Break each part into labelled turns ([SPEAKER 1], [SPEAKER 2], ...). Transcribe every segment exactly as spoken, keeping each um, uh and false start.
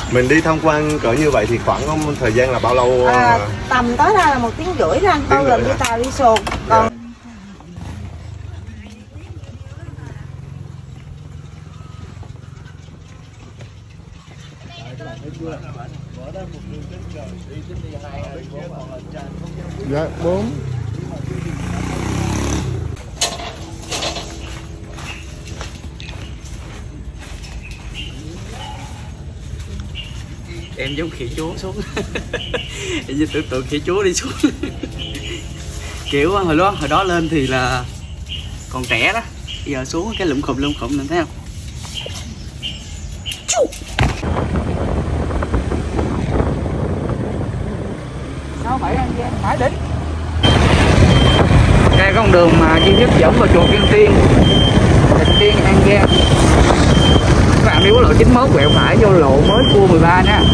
[SPEAKER 1] Mình đi tham quan cỡ như vậy thì khoảng thời gian là bao lâu?
[SPEAKER 2] À, tầm tối đa là một tiếng rưỡi thôi, bao gồm đi tàu đi xuồng. Còn
[SPEAKER 3] dạ bốn.
[SPEAKER 4] Em giống khỉ chúa xuống. Em như tưởng tượng khỉ chúa đi xuống. Kiểu hồi đó hồi đó lên thì là còn trẻ đó, giờ xuống cái lụm khùm lụm khùm mình thấy không? Sáu bảy An Giang phải đỉnh. Đây con đường mà duy nhất dẫn vào chùa Kim Tiên, Tịnh Tiên An Giang. Các bạn đi quốc lộ chín mươi mốt quẹo phải vô lộ mới cua mười ba nha.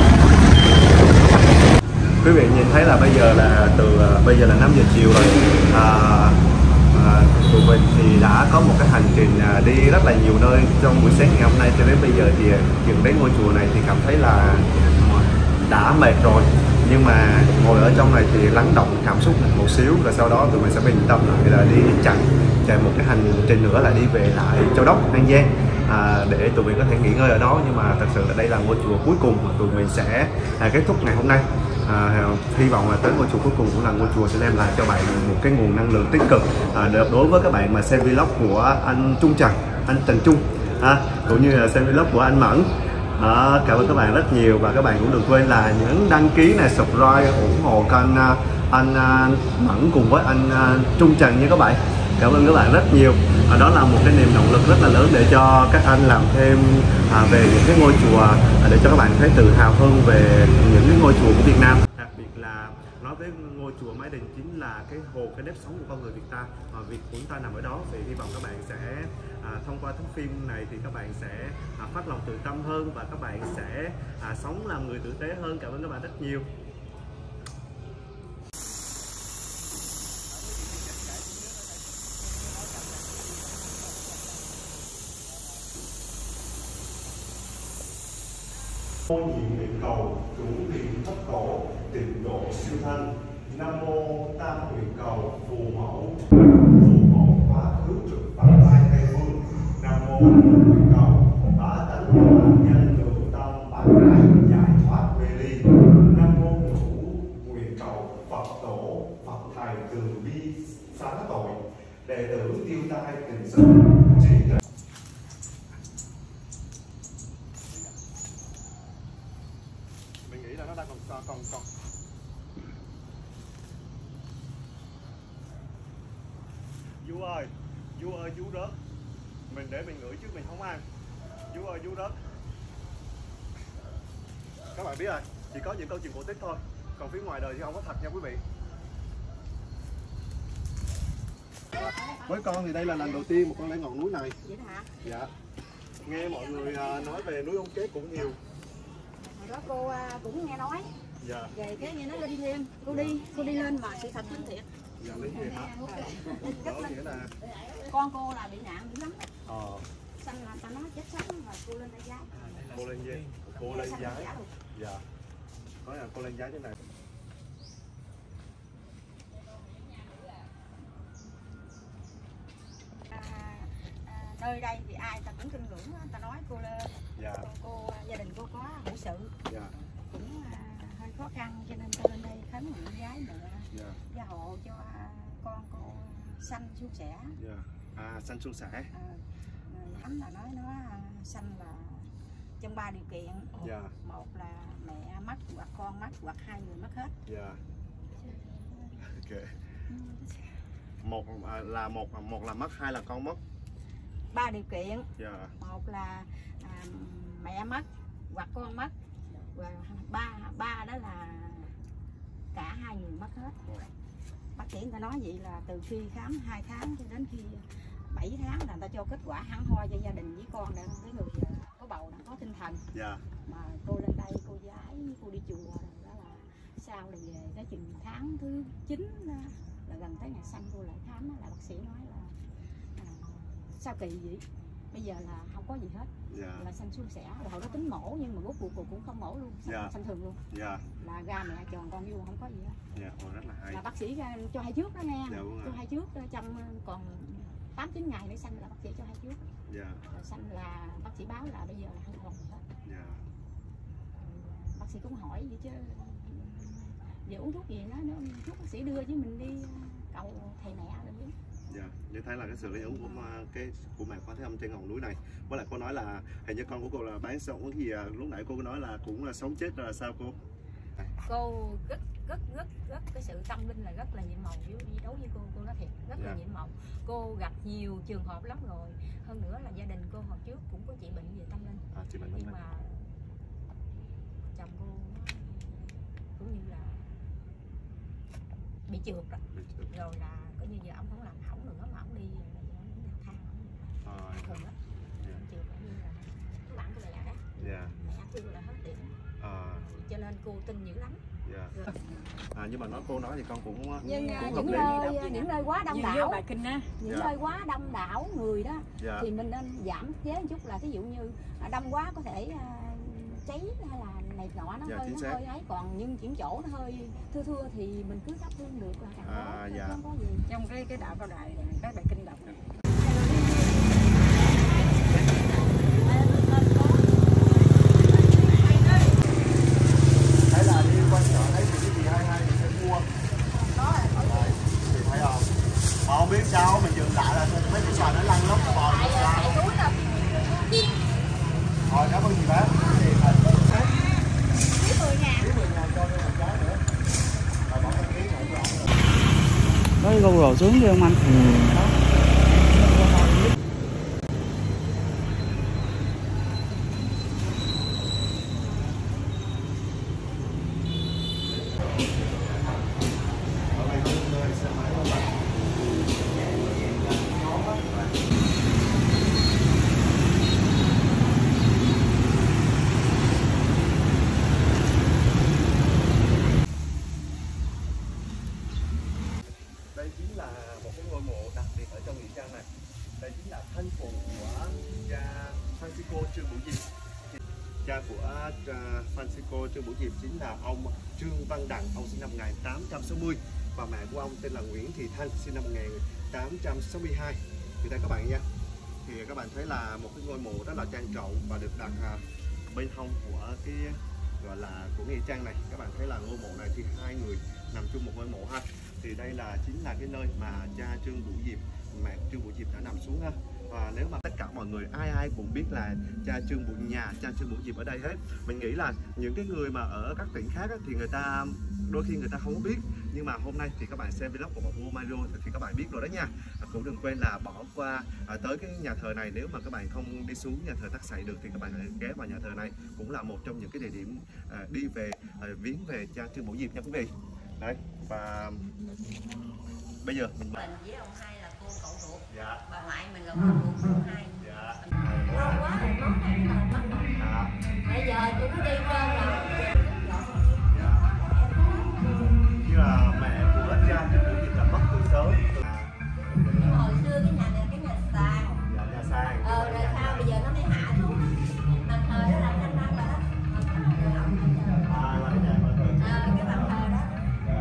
[SPEAKER 1] Quý vị nhìn thấy là bây giờ là từ uh, bây giờ là năm giờ chiều rồi. À, à, tụi mình thì đã có một cái hành trình uh, đi rất là nhiều nơi trong buổi sáng ngày hôm nay cho đến bây giờ thì dừng đến ngôi chùa này thì cảm thấy là đã mệt rồi, nhưng mà ngồi ở trong này thì lắng động cảm xúc một xíu, rồi sau đó tụi mình sẽ bình tâm lại là đi chạy chạy một cái hành trình nữa là đi về lại Châu Đốc, An Giang. À, để tụi mình có thể nghỉ ngơi ở đó, nhưng mà thật sự là đây là ngôi chùa cuối cùng mà tụi mình sẽ à, kết thúc ngày hôm nay. À, hy vọng là tới ngôi chùa cuối cùng cũng là ngôi chùa sẽ đem lại cho bạn một cái nguồn năng lượng tích cực. À, đối với các bạn mà xem vlog của anh Trung Trần, anh Trần Trung, à, cũng như là xem vlog của anh Mẫn. À, cảm ơn các bạn rất nhiều, và các bạn cũng đừng quên là nhấn đăng ký này, subscribe, ủng hộ kênh anh, anh Mẫn cùng với anh Trung Trần nha các bạn. Cảm ơn các bạn rất nhiều. À, đó là một cái niềm động lực rất là lớn để cho các anh làm thêm à, về những cái ngôi chùa, à, để cho các bạn thấy tự hào hơn về những cái ngôi chùa của Việt Nam. Đặc biệt là nói với ngôi chùa Mái Đình chính là cái hồ, cái nếp sống của con người Việt ta, à, Việt của chúng ta nằm ở đó. Thì hy vọng các bạn sẽ à, thông qua thước phim này thì các bạn sẽ à, phát lòng tự tâm hơn, và các bạn sẽ à, sống làm người tử tế hơn. Cảm ơn các bạn rất nhiều. Mô nhiệm nguyện cầu chủ quyền thất tổ, tịnh độ siêu thanh. Nam mô tam nguyện cầu phù mẫu, phù mẫu quá khứ trực bản lai tây phương. Nam mô nguyện cầu bá tánh bản nhân lượng tâm bản đại giải thoát mê ly. Nam mô ngũ nguyện cầu Phật tổ, Phật thầy từ bi xá tội, đệ tử tiêu tai tình sự trí tuệ. Mình nghĩ là nó đang còn còn còn còn Vũ ơi, Vũ ơi, Vũ rớt. Mình để mình ngửi chứ mình không ăn. Vũ ơi, Vũ rớt. Các bạn biết rồi, chỉ có những câu chuyện cổ tích thôi, còn phía ngoài đời thì không có thật nha quý vị. Với con thì đây là lần đầu tiên một con lên ngọn núi này.
[SPEAKER 2] vậy hả?
[SPEAKER 1] Dạ. Nghe mọi người nói về núi Ông Kế cũng nhiều.
[SPEAKER 2] Hồi đó cô cũng nghe nói.
[SPEAKER 1] Dạ.
[SPEAKER 2] Về cái nghe nói lên thêm, cô đi, cô đi lên mà sự thật linh thiệt.
[SPEAKER 1] Dạ, linh thiệt hả? Đó nghĩa là
[SPEAKER 2] con cô là bị nạn dữ lắm.
[SPEAKER 1] Ờ.
[SPEAKER 2] Xanh là ta nói chết sống mà cô lên đây giái.
[SPEAKER 1] Cô lên giái. Cô lên giái. Dạ. Có là cô lên giái thế này.
[SPEAKER 2] À, à, nơi đây thì ai ta cũng tin ngưỡng, ta nói cô lên.
[SPEAKER 1] Dạ.
[SPEAKER 2] Cô gia đình cô có hữu sự.
[SPEAKER 1] Dạ.
[SPEAKER 2] Cũng à, hơi khó khăn cho nên ta lên đây khấn nguyện giái mẹ. Dạ. Gia hộ cho con cô sanh suôn sẻ.
[SPEAKER 1] Dạ. À, sanh suôn sẻ.
[SPEAKER 2] À, thánh là nói nó sanh là trong ba điều kiện.
[SPEAKER 1] Dạ.
[SPEAKER 2] Một là mẹ mất hoặc con mất hoặc hai người mất hết.
[SPEAKER 1] Dạ. Ok. Một là một một là mất, hai là con mất.
[SPEAKER 2] Ba điều kiện.
[SPEAKER 1] Dạ.
[SPEAKER 2] Một là à, mẹ mất hoặc con mất, và ba ba đó là cả hai người mất hết. Bác sĩ người ta nói vậy là từ khi khám hai tháng cho đến khi bảy tháng là người ta cho kết quả hẳn hoi cho gia đình với con, để cái người có bầu có tinh thần.
[SPEAKER 1] Dạ.
[SPEAKER 2] Mà cô lên đây cô giái, cô đi chùa đó là sau là về cái chừng tháng thứ chín là gần tới ngày sanh cô lại khám, là bác sĩ nói là à, sao kỳ vậy, bây giờ là không có gì hết.
[SPEAKER 1] Dạ.
[SPEAKER 2] Là sanh suôn sẻ, rồi hồi đó tính mổ nhưng mà rốt cuộc cuộc cũng không mổ luôn, sanh,
[SPEAKER 1] Dạ.
[SPEAKER 2] sanh thường luôn.
[SPEAKER 1] Dạ.
[SPEAKER 2] Là ra mẹ tròn con vô không có gì hết.
[SPEAKER 1] Dạ, ồ, rất là hay.
[SPEAKER 2] Là bác sĩ ra cho hai trước đó nghe.
[SPEAKER 1] Dạ, vâng ạ.
[SPEAKER 2] Cho hai trước trong còn tám chín ngày để sanh là bác sĩ cho hai trước.
[SPEAKER 1] Dạ.
[SPEAKER 2] Rồi sanh là bác sĩ báo là bây giờ là không còn gì hết.
[SPEAKER 1] Dạ.
[SPEAKER 2] Bác sĩ cũng hỏi vậy chứ giờ uống thuốc gì nó nữa, thuốc bác sĩ đưa chứ mình đi cầu thầy mẹ rồi chứ.
[SPEAKER 1] Dạ, như thấy là cái sự lý ứng của cái của mẹ Khoa Thế Âm trên ngọn núi này. Với lại cô nói là hình như con của cô là bán sống cái gì à? Lúc nãy cô có nói là cũng là sống chết rồi là sao cô?
[SPEAKER 2] Cô rất rất rất rất cái sự tâm linh là rất là nhiệm màu với đối với cô, cô nói thiệt rất
[SPEAKER 1] Dạ.
[SPEAKER 2] là nhiệm màu. Cô gặp nhiều trường hợp lắm rồi, hơn nữa là gia đình cô hồi trước cũng có chị bệnh về tâm linh.
[SPEAKER 1] À, chị bệnh
[SPEAKER 2] Nhưng
[SPEAKER 1] tâm linh.
[SPEAKER 2] mà chồng cô nó cũng như là bị trượt rồi, rồi là coi như giờ ông không làm hỏng nữa mà ông đi nhà than
[SPEAKER 1] À,
[SPEAKER 2] thường lắm,
[SPEAKER 1] dạ.
[SPEAKER 2] trượt coi như là các bạn của mẹ đó,
[SPEAKER 1] Dạ.
[SPEAKER 2] mẹ kêu là hết điện,
[SPEAKER 1] À,
[SPEAKER 2] cho nên cô tin dữ lắm.
[SPEAKER 1] dạ. À, nhưng mà nói cô nói thì con cũng
[SPEAKER 2] Nhưng
[SPEAKER 1] cũng hợp
[SPEAKER 2] những
[SPEAKER 1] lý.
[SPEAKER 2] nơi những nơi quá đông
[SPEAKER 5] Như
[SPEAKER 2] đảo,
[SPEAKER 5] bài kinh á.
[SPEAKER 2] những
[SPEAKER 1] Dạ.
[SPEAKER 2] nơi quá đông đảo người đó
[SPEAKER 1] Dạ.
[SPEAKER 2] thì mình nên giảm chế một chút, là ví dụ như đông quá có thể à, cháy hay là này nọ nó
[SPEAKER 1] Dạ,
[SPEAKER 2] hơi
[SPEAKER 1] chính
[SPEAKER 2] nó
[SPEAKER 1] xác.
[SPEAKER 2] hơi ấy, còn nhưng những chỗ nó hơi thưa thưa thì mình cứ thắp hương được là càng tốt,
[SPEAKER 1] À,
[SPEAKER 2] chứ
[SPEAKER 1] dạ.
[SPEAKER 2] không có gì.
[SPEAKER 5] Trong cái cái đạo cao đài các bài kinh đọc.
[SPEAKER 1] Thấy là đi quanh chợ thấy những cái gì hay hay thì sẽ mua. Đây, thì thấy không? Mà không biết sao mình dừng lại là mấy cái xoài nó lăn lóc bò
[SPEAKER 2] Tại
[SPEAKER 1] ra.
[SPEAKER 2] tại túi đâu
[SPEAKER 1] Rồi cảm ơn chị bác. Thì là
[SPEAKER 2] chỉ mười ngàn.
[SPEAKER 1] mười ngàn cho thêm một cái nữa. Rồi bỏ cái ký này vào.
[SPEAKER 4] Nói gâu rồi xuống đi ông anh.
[SPEAKER 1] Ở đây có nơi xe máy không ạ? Đây chính là một cái ngôi mộ đặc biệt ở trong nghĩa trang này. Đây chính là thân phụ của cha Francisco Trương Bửu Diệp. Cha của uh, Francisco Trương Bửu Diệp chính là ông Trương Văn Đặng, ông sinh năm một nghìn tám trăm sáu mươi, và mẹ của ông tên là Nguyễn Thị Thanh, sinh năm một nghìn tám trăm sáu mươi hai. Thì đây các bạn nha, thì các bạn thấy là một cái ngôi mộ rất là trang trọng và được đặt uh, bên hông của cái gọi là của nghĩa trang này. Các bạn thấy là ngôi mộ này thì hai người nằm chung một ngôi mộ ha. Thì đây là chính là cái nơi mà cha Trương Bửu Diệp, mẹ Trương Bửu Diệp đã nằm xuống ha. Và nếu mà tất cả mọi người ai ai cũng biết là cha Trương Bửu nhà cha Trương Bửu Diệp ở đây hết, mình nghĩ là những cái người mà ở các tỉnh khác á, thì người ta đôi khi người ta không có biết, nhưng mà hôm nay thì các bạn xem vlog của bọn Vua Mario thì các bạn biết rồi đó nha. Cũng đừng quên là bỏ qua à, tới cái nhà thờ này. Nếu mà các bạn không đi xuống nhà thờ Tắc Sậy được thì các bạn hãy ghé vào nhà thờ này, cũng là một trong những cái địa điểm à, đi về à, viếng về cha Trương Bửu Diệp nha quý vị. Đấy, và bây giờ mình
[SPEAKER 6] Mình với ông hai là cô cậu ruột,
[SPEAKER 1] dạ
[SPEAKER 6] bà ngoại mình là cô ruột của hai.
[SPEAKER 1] dạ
[SPEAKER 6] Lâu quá rồi nó này là mất rồi.
[SPEAKER 1] dạ
[SPEAKER 6] Bây giờ tụi nó đi chơi rồi.
[SPEAKER 1] dạ như là mẹ của cha Trương Bửu Diệp là mất từ sớm.
[SPEAKER 6] Nhưng hồi xưa cái nhà này cái nhà sàn.
[SPEAKER 1] Dạ, nhà sàn.
[SPEAKER 6] Ờ rồi sao bây giờ nó mới hạ xuống. Bàn thờ đó là năm năm rồi đó.
[SPEAKER 1] À, là cái nhà mà thờ.
[SPEAKER 6] Ờ cái bàn thờ đó.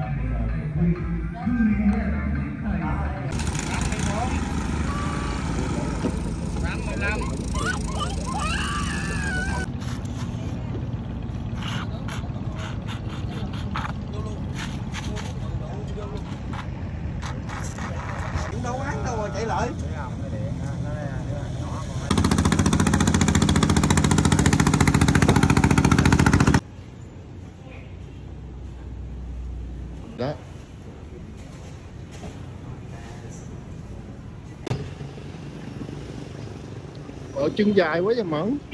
[SPEAKER 1] Cũng đâu án đâu mà chạy lại.
[SPEAKER 3] Đó. Ồ, chân dài quá vậy Mẫn.